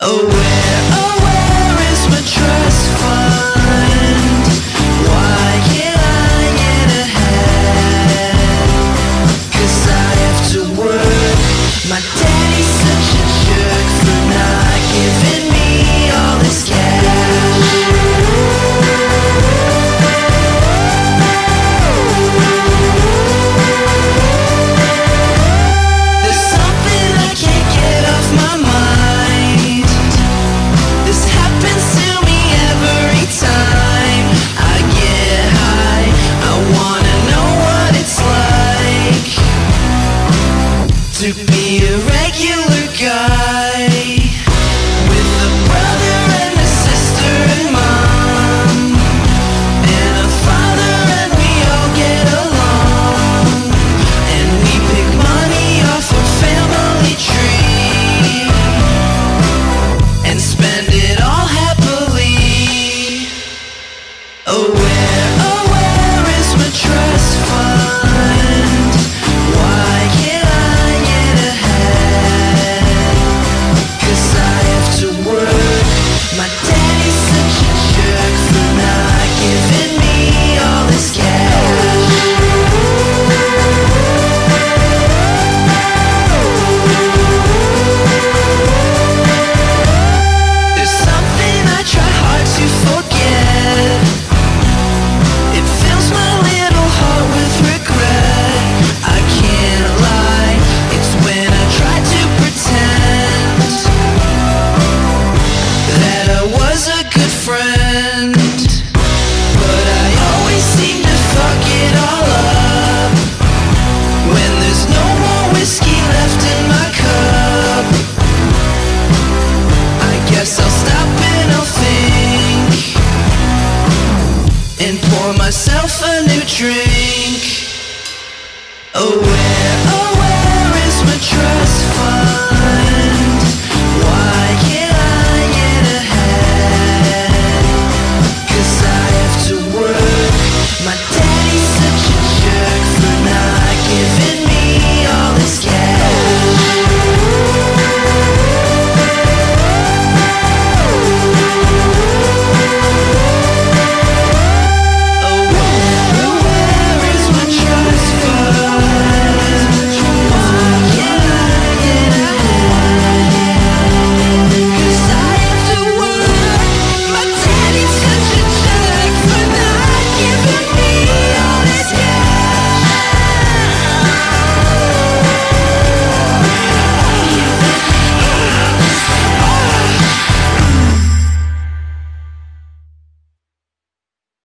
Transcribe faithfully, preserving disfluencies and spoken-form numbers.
Oh, where, oh, where is my trust fund? Why can't I get ahead? 'Cause I have to work. My daddy's such a jerk for not giving me all his cash. There's something I can't get off my mind. This happens to me every time I get high. I wanna know what it's like to be a regular guy with a brother and a sister and mom and a father, and we all get along, and we pick money off a family tree and spend it all happily. Oh, where, oh, where is my trust fund? Why can't I get ahead? 'Cause I have to work. My daddy's such a jerk for not giving me all his cash. There's something I try hard to forget. It fills my little heart with regret. I can't lie, it's when I try to pretend that I was a good friend, but I always seem to fuck it all up. When there's no more whiskey left in my cup, I guess I'll stop and I'll think and pour myself a new drink.